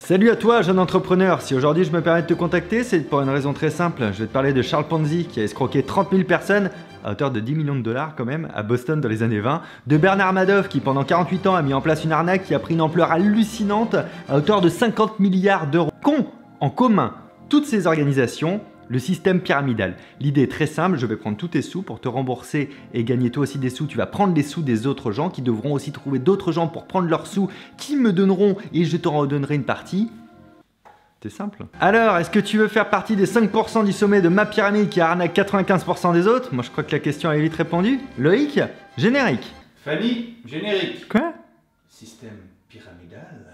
Salut à toi, jeune entrepreneur. Si aujourd'hui je me permets de te contacter, c'est pour une raison très simple. Je vais te parler de Charles Ponzi qui a escroqué 30 000 personnes à hauteur de 10 millions de dollars quand même à Boston dans les années 20, de Bernard Madoff qui pendant 48 ans a mis en place une arnaque qui a pris une ampleur hallucinante à hauteur de 50 milliards d'euros. Qu'ont en commun toutes ces organisations? Le système pyramidal. L'idée est très simple, je vais prendre tous tes sous pour te rembourser et gagner toi aussi des sous. Tu vas prendre les sous des autres gens qui devront aussi trouver d'autres gens pour prendre leurs sous qui me donneront et je te redonnerai une partie. C'est simple. Alors, est-ce que tu veux faire partie des 5% du sommet de ma pyramide qui arnaque 95% des autres? Moi je crois que la question est vite répondue. Loïc, générique. Fanny, générique. Quoi? Système pyramidal.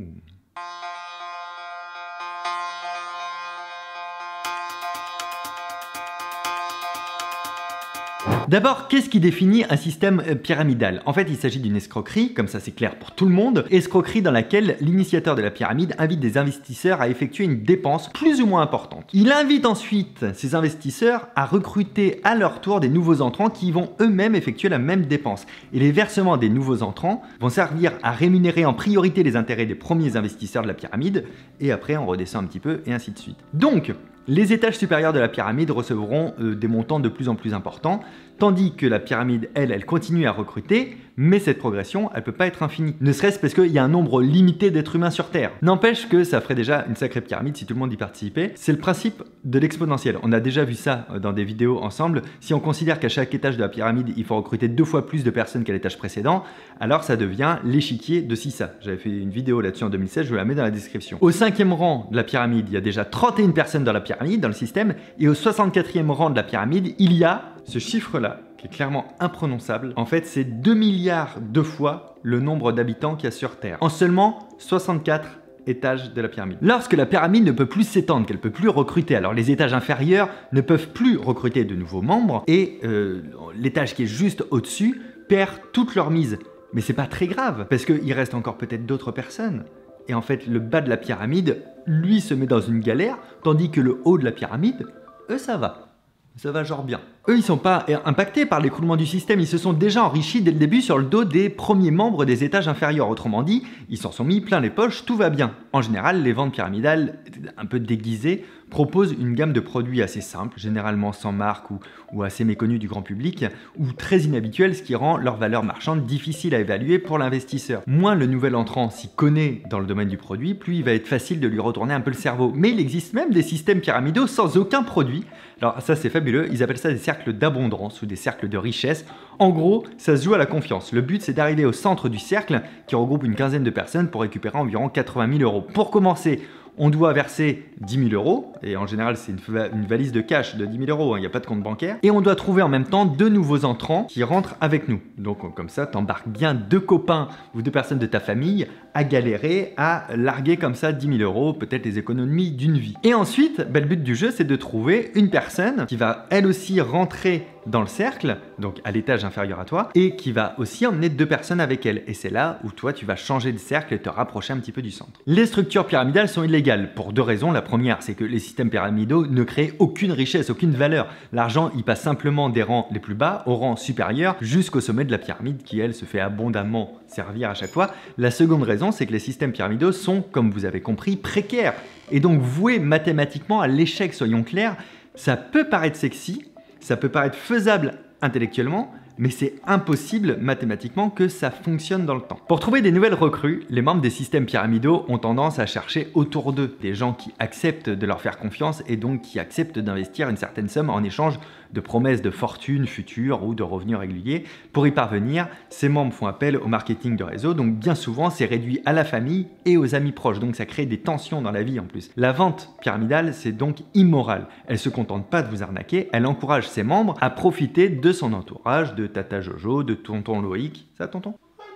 D'abord, qu'est-ce qui définit un système pyramidal? En fait, il s'agit d'une escroquerie, comme ça c'est clair pour tout le monde, escroquerie dans laquelle l'initiateur de la pyramide invite des investisseurs à effectuer une dépense plus ou moins importante. Il invite ensuite ces investisseurs à recruter à leur tour des nouveaux entrants qui vont eux-mêmes effectuer la même dépense. Et les versements des nouveaux entrants vont servir à rémunérer en priorité les intérêts des premiers investisseurs de la pyramide, et après on redescend un petit peu, et ainsi de suite. Donc, les étages supérieurs de la pyramide recevront des montants de plus en plus importants, tandis que la pyramide, elle continue à recruter, mais cette progression, elle peut pas être infinie. Ne serait-ce parce qu'il y a un nombre limité d'êtres humains sur Terre. N'empêche que ça ferait déjà une sacrée pyramide si tout le monde y participait. C'est le principe de l'exponentiel. On a déjà vu ça dans des vidéos ensemble. Si on considère qu'à chaque étage de la pyramide, il faut recruter 2 fois plus de personnes qu'à l'étage précédent, alors ça devient l'échiquier de Sissa. J'avais fait une vidéo là-dessus en 2016, je vous la mets dans la description. Au 5e rang de la pyramide, il y a déjà 31 personnes dans la pyramide, dans le système, et au 64e rang de la pyramide, il y a ce chiffre-là, qui est clairement imprononçable. En fait, c'est 2 milliards de fois le nombre d'habitants qu'il y a sur Terre, en seulement 64 étages de la pyramide. Lorsque la pyramide ne peut plus s'étendre, qu'elle ne peut plus recruter, alors les étages inférieurs ne peuvent plus recruter de nouveaux membres, et l'étage qui est juste au-dessus perd toute leur mise. Mais c'est pas très grave, parce qu'il reste encore peut-être d'autres personnes. Et en fait, le bas de la pyramide, lui, se met dans une galère, tandis que le haut de la pyramide, eux, ça va. Ça va genre bien. Eux, ils sont pas impactés par l'écroulement du système, ils se sont déjà enrichis dès le début sur le dos des premiers membres des étages inférieurs. Autrement dit, ils s'en sont mis plein les poches, tout va bien. En général, les ventes pyramidales, un peu déguisées, proposent une gamme de produits assez simples, généralement sans marque ou assez méconnus du grand public, ou très inhabituels, ce qui rend leur valeur marchande difficile à évaluer pour l'investisseur. Moins le nouvel entrant s'y connaît dans le domaine du produit, plus il va être facile de lui retourner un peu le cerveau. Mais il existe même des systèmes pyramidaux sans aucun produit. Alors ça c'est fabuleux, ils appellent ça des cercles d'abondance ou des cercles de richesse. En gros, ça se joue à la confiance. Le but c'est d'arriver au centre du cercle qui regroupe une quinzaine de personnes pour récupérer environ 80 000 euros. Pour commencer, on doit verser 10 000 euros, et en général c'est une valise de cash de 10 000 euros, il n'y a pas de compte bancaire, et on doit trouver en même temps 2 nouveaux entrants qui rentrent avec nous. Donc comme ça, t'embarques bien 2 copains ou 2 personnes de ta famille à galérer, à larguer comme ça 10 000 euros, peut-être les économies d'une vie. Et ensuite, le but du jeu c'est de trouver une personne qui va elle aussi rentrer dans le cercle, donc à l'étage inférieur à toi, et qui va aussi emmener 2 personnes avec elle. Et c'est là où toi tu vas changer de cercle et te rapprocher un petit peu du centre. Les structures pyramidales sont illégales pour 2 raisons. La première, c'est que les systèmes pyramidaux ne créent aucune richesse, aucune valeur. L'argent, il passe simplement des rangs les plus bas aux rangs supérieurs jusqu'au sommet de la pyramide qui, elle, se fait abondamment servir à chaque fois. La seconde raison, c'est que les systèmes pyramidaux sont, comme vous avez compris, précaires et donc voués mathématiquement à l'échec, soyons clairs. Ça peut paraître sexy, ça peut paraître faisable intellectuellement, mais c'est impossible mathématiquement que ça fonctionne dans le temps. Pour trouver des nouvelles recrues, les membres des systèmes pyramidaux ont tendance à chercher autour d'eux des gens qui acceptent de leur faire confiance et donc qui acceptent d'investir une certaine somme en échange de promesses de fortune future ou de revenus réguliers. Pour y parvenir, ces membres font appel au marketing de réseau, donc bien souvent c'est réduit à la famille et aux amis proches, donc ça crée des tensions dans la vie en plus. La vente pyramidale, c'est donc immoral. Elle se contente pas de vous arnaquer, elle encourage ses membres à profiter de son entourage, de Tata Jojo, de tonton Loïc. Ça tonton?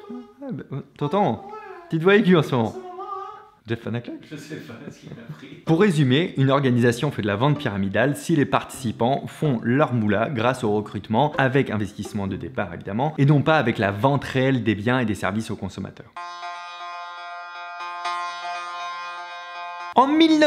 Tonton, tu te vois avec qui en ce moment? Jeff Van Ackle? Je sais pas ce qu'il m'a pris. Pour résumer, une organisation fait de la vente pyramidale si les participants font leur moula grâce au recrutement, avec investissement de départ évidemment, et non pas avec la vente réelle des biens et des services aux consommateurs. En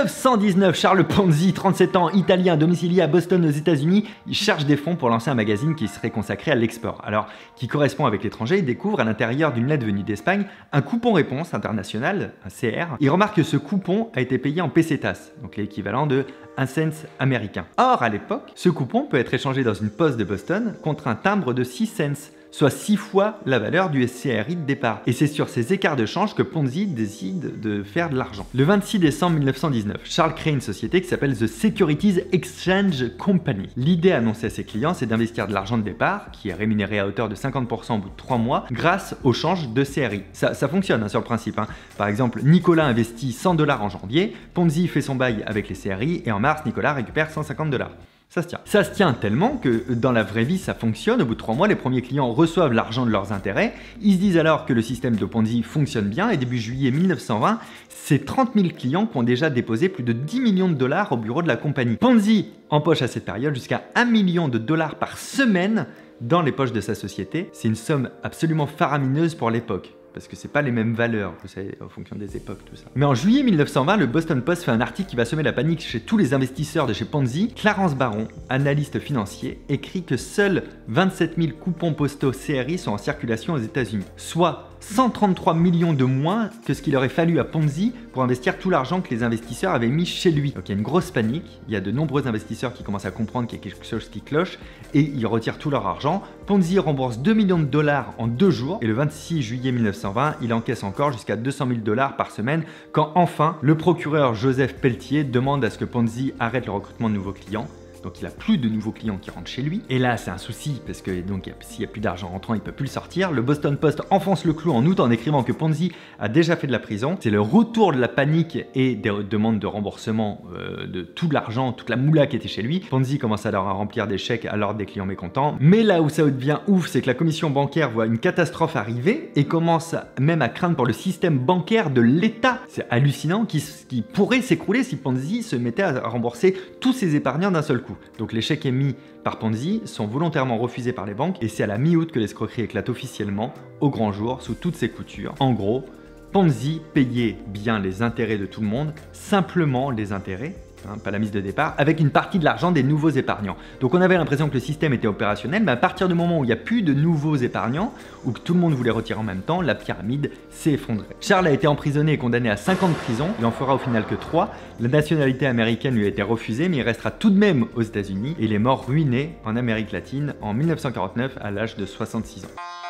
1919, Charles Ponzi, 37 ans, italien, domicilié à Boston aux États-Unis, il cherche des fonds pour lancer un magazine qui serait consacré à l'export. Alors, qui correspond avec l'étranger, il découvre à l'intérieur d'une lettre venue d'Espagne un coupon réponse international, un CR. Il remarque que ce coupon a été payé en pesetas, donc l'équivalent de 1 cent américain. Or, à l'époque, ce coupon peut être échangé dans une poste de Boston contre un timbre de 6 cents, soit 6 fois la valeur du SCRI de départ. Et c'est sur ces écarts de change que Ponzi décide de faire de l'argent. Le 26 décembre 1919, Charles crée une société qui s'appelle The Securities Exchange Company. L'idée annoncée à ses clients, c'est d'investir de l'argent de départ, qui est rémunéré à hauteur de 50% au bout de 3 mois, grâce au change de CRI. Ça fonctionne hein, sur le principe. Hein. Par exemple, Nicolas investit 100 $ en janvier, Ponzi fait son bail avec les CRI, et en mars, Nicolas récupère 150 $. Ça se tient. Ça se tient tellement que dans la vraie vie, ça fonctionne. Au bout de 3 mois, les premiers clients reçoivent l'argent de leurs intérêts. Ils se disent alors que le système de Ponzi fonctionne bien et début juillet 1920, c'est 30 000 clients qui ont déjà déposé plus de 10 millions de $ au bureau de la compagnie. Ponzi empoche à cette période jusqu'à 1 million de $ par semaine dans les poches de sa société. C'est une somme absolument faramineuse pour l'époque. Parce que c'est pas les mêmes valeurs, vous savez, en fonction des époques, tout ça. Mais en juillet 1920, le Boston Post fait un article qui va semer la panique chez tous les investisseurs de chez Ponzi. Clarence Barron, analyste financier, écrit que seuls 27 000 coupons postaux CRI sont en circulation aux États-Unis, soit 133 millions de moins que ce qu'il aurait fallu à Ponzi pour investir tout l'argent que les investisseurs avaient mis chez lui. Donc il y a une grosse panique, il y a de nombreux investisseurs qui commencent à comprendre qu'il y a quelque chose qui cloche et ils retirent tout leur argent. Ponzi rembourse 2 millions de $ en 2 jours et le 26 juillet 1920, il encaisse encore jusqu'à 200 000 $ par semaine quand enfin le procureur Joseph Pelletier demande à ce que Ponzi arrête le recrutement de nouveaux clients. Donc il n'a plus de nouveaux clients qui rentrent chez lui. Et là, c'est un souci, parce que donc s'il n'y a plus d'argent rentrant, il ne peut plus le sortir. Le Boston Post enfonce le clou en août en écrivant que Ponzi a déjà fait de la prison. C'est le retour de la panique et des demandes de remboursement de tout l'argent, toute la moula qui était chez lui. Ponzi commence alors à remplir des chèques à l'ordre des clients mécontents. Mais là où ça devient ouf, c'est que la commission bancaire voit une catastrophe arriver et commence même à craindre pour le système bancaire de l'État. C'est hallucinant, qui pourrait s'écrouler si Ponzi se mettait à rembourser tous ses épargnants d'un seul coup. Donc les chèques émis par Ponzi sont volontairement refusés par les banques et c'est à la mi-août que l'escroquerie éclate officiellement, au grand jour, sous toutes ses coutures. En gros, Ponzi payait bien les intérêts de tout le monde, simplement les intérêts, pas la mise de départ, avec une partie de l'argent des nouveaux épargnants. Donc on avait l'impression que le système était opérationnel, mais à partir du moment où il n'y a plus de nouveaux épargnants, ou que tout le monde voulait retirer en même temps, la pyramide s'est effondrée. Charles a été emprisonné et condamné à 5 ans de prison, il en fera au final que 3. La nationalité américaine lui a été refusée, mais il restera tout de même aux États-Unis, et il est mort ruiné en Amérique latine en 1949 à l'âge de 66 ans.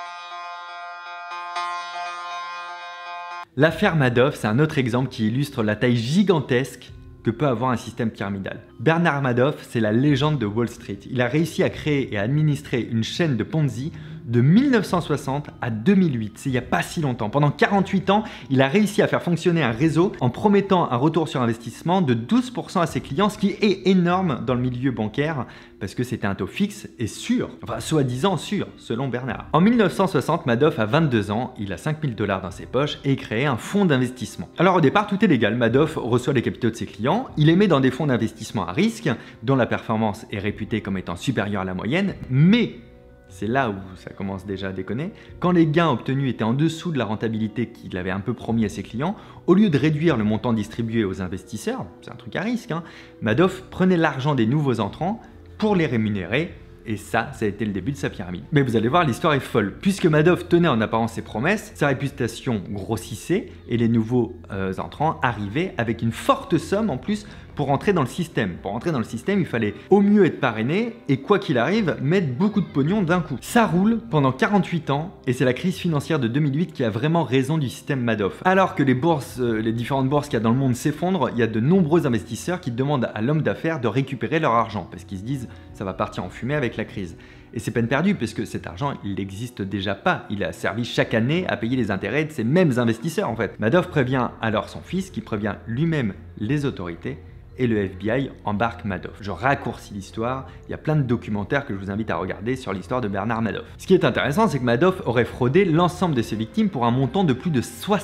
L'affaire Madoff, c'est un autre exemple qui illustre la taille gigantesque que peut avoir un système pyramidal. Bernard Madoff, c'est la légende de Wall Street. Il a réussi à créer et à administrer une chaîne de Ponzi de 1960 à 2008, c'est il n'y a pas si longtemps. Pendant 48 ans, il a réussi à faire fonctionner un réseau en promettant un retour sur investissement de 12% à ses clients, ce qui est énorme dans le milieu bancaire parce que c'était un taux fixe et sûr, enfin soi-disant sûr, selon Bernard. En 1960, Madoff a 22 ans, il a 5 000 $ dans ses poches et crée un fonds d'investissement. Alors au départ, tout est légal. Madoff reçoit les capitaux de ses clients, il les met dans des fonds d'investissement à risque dont la performance est réputée comme étant supérieure à la moyenne, mais c'est là où ça commence déjà à déconner. Quand les gains obtenus étaient en dessous de la rentabilité qu'il avait un peu promis à ses clients, au lieu de réduire le montant distribué aux investisseurs, c'est un truc à risque, Madoff prenait l'argent des nouveaux entrants pour les rémunérer. Et ça a été le début de sa pyramide. Mais vous allez voir, l'histoire est folle. Puisque Madoff tenait en apparence ses promesses, sa réputation grossissait et les nouveaux entrants arrivaient avec une forte somme en plus pour entrer dans le système. Pour entrer dans le système, il fallait au mieux être parrainé et quoi qu'il arrive, mettre beaucoup de pognon d'un coup. Ça roule pendant 48 ans et c'est la crise financière de 2008 qui a vraiment raison du système Madoff. Alors que les bourses, les différentes bourses qu'il y a dans le monde s'effondrent, il y a de nombreux investisseurs qui demandent à l'homme d'affaires de récupérer leur argent parce qu'ils se disent ça va partir en fumée avec la crise. Et c'est peine perdue parce que cet argent, il n'existe déjà pas. Il a servi chaque année à payer les intérêts de ces mêmes investisseurs en fait. Madoff prévient alors son fils qui prévient lui-même les autorités et le FBI embarque Madoff. Je raccourcis l'histoire, il y a plein de documentaires que je vous invite à regarder sur l'histoire de Bernard Madoff. Ce qui est intéressant, c'est que Madoff aurait fraudé l'ensemble de ses victimes pour un montant de plus de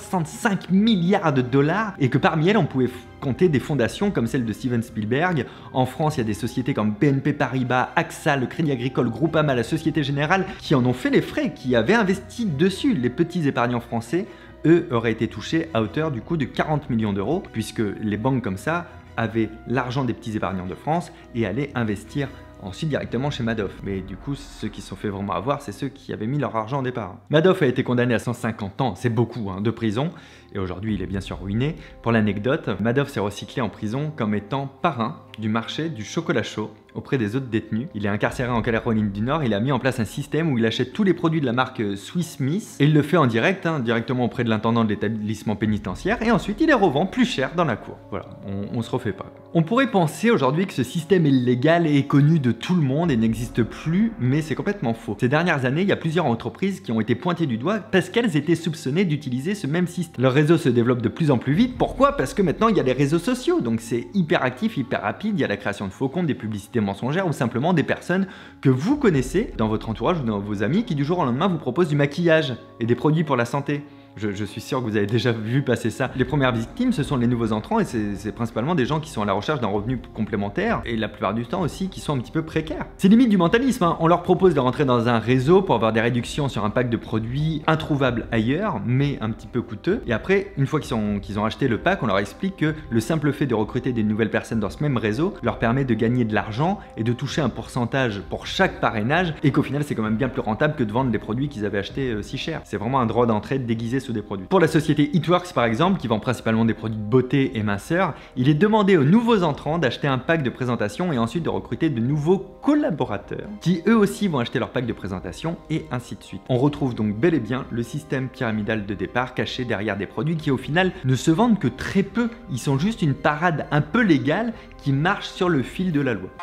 65 milliards de $ et que parmi elles, on pouvait compter des fondations comme celle de Steven Spielberg. En France, il y a des sociétés comme BNP Paribas, AXA, le Crédit Agricole, Groupama, la Société Générale qui en ont fait les frais, qui avaient investi dessus. Les petits épargnants français, eux auraient été touchés à hauteur du coup de 40 millions d'euros, puisque les banques comme ça avaient l'argent des petits épargnants de France et allaient investir ensuite directement chez Madoff. Mais du coup, ceux qui se sont fait vraiment avoir, c'est ceux qui avaient mis leur argent au départ. Madoff a été condamné à 150 ans, c'est beaucoup, de prison, et aujourd'hui il est bien sûr ruiné. Pour l'anecdote, Madoff s'est recyclé en prison comme étant parrain du marché du chocolat chaud auprès des autres détenus. Il est incarcéré en Caroline du Nord, il a mis en place un système où il achète tous les produits de la marque Swiss Miss, et il le fait en direct, directement auprès de l'intendant de l'établissement pénitentiaire, et ensuite il les revend plus cher dans la cour. Voilà, on se refait pas. On pourrait penser aujourd'hui que ce système illégal est connu de tout le monde et n'existe plus, mais c'est complètement faux. Ces dernières années, il y a plusieurs entreprises qui ont été pointées du doigt parce qu'elles étaient soupçonnées d'utiliser ce même système. Leur réseau se développe de plus en plus vite. Pourquoi? Parce que maintenant il y a les réseaux sociaux, donc c'est hyper actif, hyper rapide. Il y a la création de faux comptes, des publicités mensongères ou simplement des personnes que vous connaissez dans votre entourage ou dans vos amis qui du jour au lendemain vous proposent du maquillage et des produits pour la santé. Je suis sûr que vous avez déjà vu passer ça. Les premières victimes, ce sont les nouveaux entrants et c'est principalement des gens qui sont à la recherche d'un revenu complémentaire et la plupart du temps aussi qui sont un petit peu précaires. C'est limite du mentalisme, On leur propose de rentrer dans un réseau pour avoir des réductions sur un pack de produits introuvables ailleurs, mais un petit peu coûteux. Et après, une fois qu'ils ont acheté le pack, on leur explique que le simple fait de recruter des nouvelles personnes dans ce même réseau leur permet de gagner de l'argent et de toucher un pourcentage pour chaque parrainage et qu'au final, c'est quand même bien plus rentable que de vendre des produits qu'ils avaient achetés si cher. C'est vraiment un droit d'entrée déguisé sous des produits. Pour la société Eatworks par exemple, qui vend principalement des produits de beauté et minceur, il est demandé aux nouveaux entrants d'acheter un pack de présentation et ensuite de recruter de nouveaux collaborateurs qui eux aussi vont acheter leur pack de présentation et ainsi de suite. On retrouve donc bel et bien le système pyramidal de départ caché derrière des produits qui au final ne se vendent que très peu. Ils sont juste une parade un peu légale qui marche sur le fil de la loi.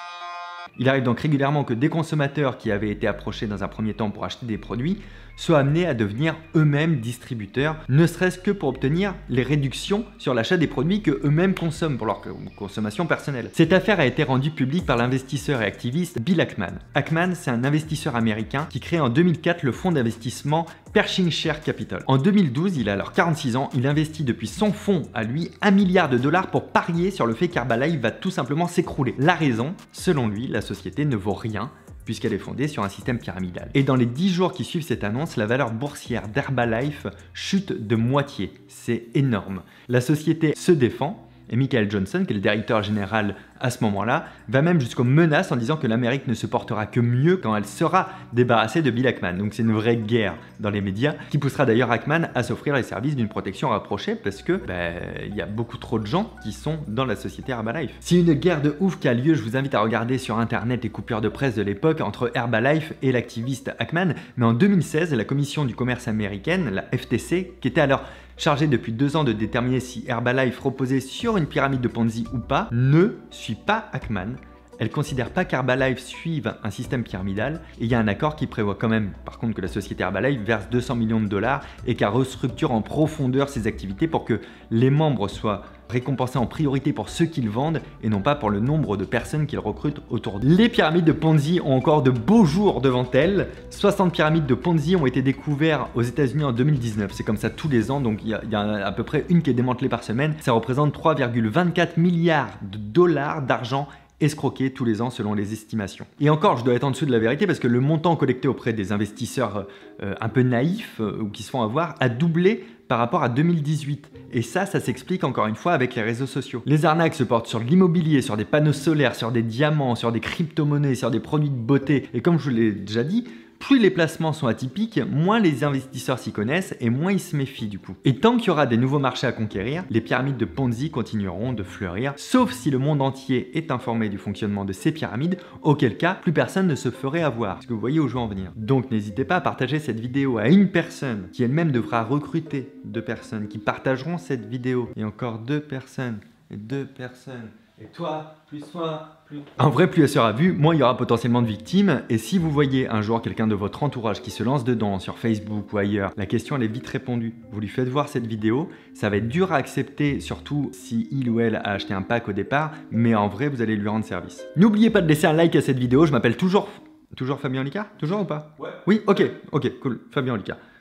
Il arrive donc régulièrement que des consommateurs qui avaient été approchés dans un premier temps pour acheter des produits soient amenés à devenir eux-mêmes distributeurs, ne serait-ce que pour obtenir les réductions sur l'achat des produits que eux-mêmes consomment pour leur consommation personnelle. Cette affaire a été rendue publique par l'investisseur et activiste Bill Ackman. Ackman, c'est un investisseur américain qui crée en 2004 le fonds d'investissement Pershing Share Capital. En 2012, il a alors 46 ans, il investit depuis son fonds à lui $1 milliard pour parier sur le fait qu'Herbalife va tout simplement s'écrouler. La raison, selon lui, la société ne vaut rien puisqu'elle est fondée sur un système pyramidal. Et dans les 10 jours qui suivent cette annonce, la valeur boursière d'Herbalife chute de moitié. C'est énorme. La société se défend et Michael Johnson, qui est le directeur général à ce moment-là, va même jusqu'aux menaces en disant que l'Amérique ne se portera que mieux quand elle sera débarrassée de Bill Ackman. Donc c'est une vraie guerre dans les médias qui poussera d'ailleurs Ackman à s'offrir les services d'une protection rapprochée parce que il y a beaucoup trop de gens qui sont dans la société Herbalife. Si une guerre de ouf qui a lieu, je vous invite à regarder sur internet les coupures de presse de l'époque entre Herbalife et l'activiste Ackman. Mais en 2016, la commission du commerce américaine, la FTC, qui était alors chargée depuis 2 ans de déterminer si Herbalife reposait sur une pyramide de Ponzi ou pas, ne suit pas Ackman. Elle considère pas qu'Herbalife suive un système pyramidal et il y a un accord qui prévoit quand même par contre que la société Herbalife verse 200 millions de dollars et qu'elle restructure en profondeur ses activités pour que les membres soient récompensés en priorité pour ceux qu'ils vendent et non pas pour le nombre de personnes qu'ils recrutent autour d'eux. Les pyramides de Ponzi ont encore de beaux jours devant elles. 60 pyramides de Ponzi ont été découvertes aux États-Unis en 2019. C'est comme ça tous les ans, donc il y a à peu près une qui est démantelée par semaine. Ça représente 3,24 milliards de dollars d'argent escroqués tous les ans selon les estimations. Et encore, je dois être en dessous de la vérité parce que le montant collecté auprès des investisseurs un peu naïfs ou qui se font avoir a doublé par rapport à 2018. Et ça s'explique encore une fois avec les réseaux sociaux. Les arnaques se portent sur l'immobilier, sur des panneaux solaires, sur des diamants, sur des crypto-monnaies, sur des produits de beauté. Et comme je vous l'ai déjà dit, plus les placements sont atypiques, moins les investisseurs s'y connaissent et moins ils se méfient du coup. Et tant qu'il y aura des nouveaux marchés à conquérir, les pyramides de Ponzi continueront de fleurir, sauf si le monde entier est informé du fonctionnement de ces pyramides, auquel cas plus personne ne se ferait avoir. Est-ce que vous voyez où je veux en venir? Donc n'hésitez pas à partager cette vidéo à une personne qui elle-même devra recruter 2 personnes qui partageront cette vidéo. Et encore 2 personnes, et 2 personnes. Et toi, plus toi, plus... En vrai, plus elle sera vue, moins il y aura potentiellement de victimes. Et si vous voyez un jour quelqu'un de votre entourage qui se lance dedans sur Facebook ou ailleurs, la question elle est vite répondue. Vous lui faites voir cette vidéo, ça va être dur à accepter, surtout si il ou elle a acheté un pack au départ, mais en vrai, vous allez lui rendre service. N'oubliez pas de laisser un like à cette vidéo, je m'appelle toujours Fabien Olicard? Toujours ou pas? Ouais. Oui, ok, cool, Fabien Olicard.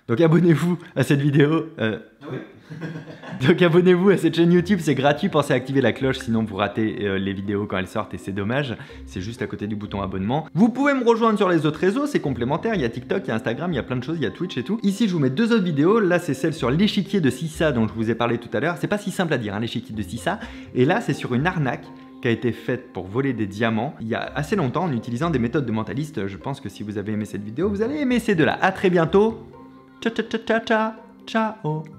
Donc abonnez-vous à cette vidéo. Oui. Donc abonnez-vous à cette chaîne YouTube, c'est gratuit, pensez à activer la cloche, sinon vous ratez les vidéos quand elles sortent et c'est dommage. C'est juste à côté du bouton abonnement. Vous pouvez me rejoindre sur les autres réseaux, c'est complémentaire, il y a TikTok, il y a Instagram, il y a plein de choses, il y a Twitch et tout. Ici je vous mets 2 autres vidéos, là c'est celle sur l'échiquier de Sissa dont je vous ai parlé tout à l'heure. C'est pas si simple à dire, hein, l'échiquier de Sissa. Et là c'est sur une arnaque qui a été faite pour voler des diamants il y a assez longtemps en utilisant des méthodes de mentaliste. Je pense que si vous avez aimé cette vidéo, vous allez aimer ces deux-là. A très bientôt. Ciao ciao ciao ciao ciao.